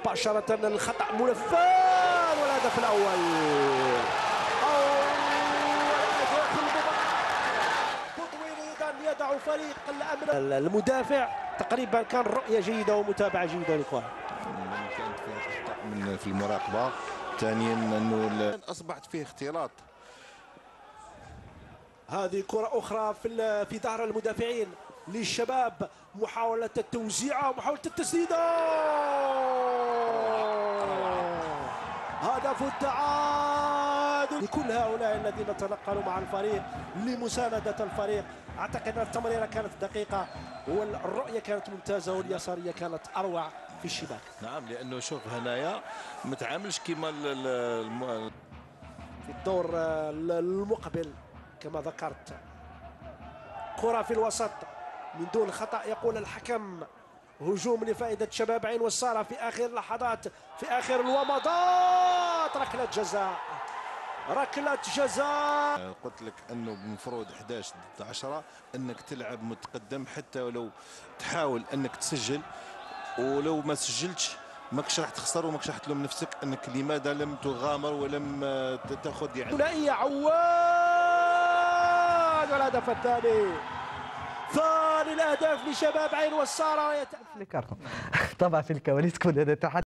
مباشرة الخطأ منفذ والهدف الأول. تطويل يدع فريق الأمن المدافع. تقريبا كان رؤية جيدة ومتابعة جيدة للكرة. كانت فيها أخطاء من في المراقبة. ثانيا أنه أصبحت فيه اختلاط. هذه كرة أخرى في ظهر المدافعين للشباب. محاولة التوزيع ومحاولة التسديد. هدف التعادل لكل هؤلاء الذين تنقلوا مع الفريق لمساندة الفريق. أعتقد أن التمريرة كانت دقيقة والرؤية كانت ممتازة واليسارية كانت أروع في الشباك. نعم، لأنه شوف هنايا ما تعاملش كما في الدور المقبل كما ذكرت. كرة في الوسط من دون خطأ يقول الحكم. هجوم لفائدة شباب عين والسارة في آخر اللحظات، في آخر الومضات. ركلة جزاء، ركلة جزاء. قلت لك انه المفروض 11 ضد 10 انك تلعب متقدم، حتى ولو تحاول انك تسجل، ولو ما سجلتش ماكش راح تخسر وماكش راح تلوم نفسك انك لماذا لم تغامر ولم تاخذ يعني. ثنائية عواد والهدف الثاني. ثاني الاهداف لشباب عين والسارة. طبعا في الكواليس كنا نتحدث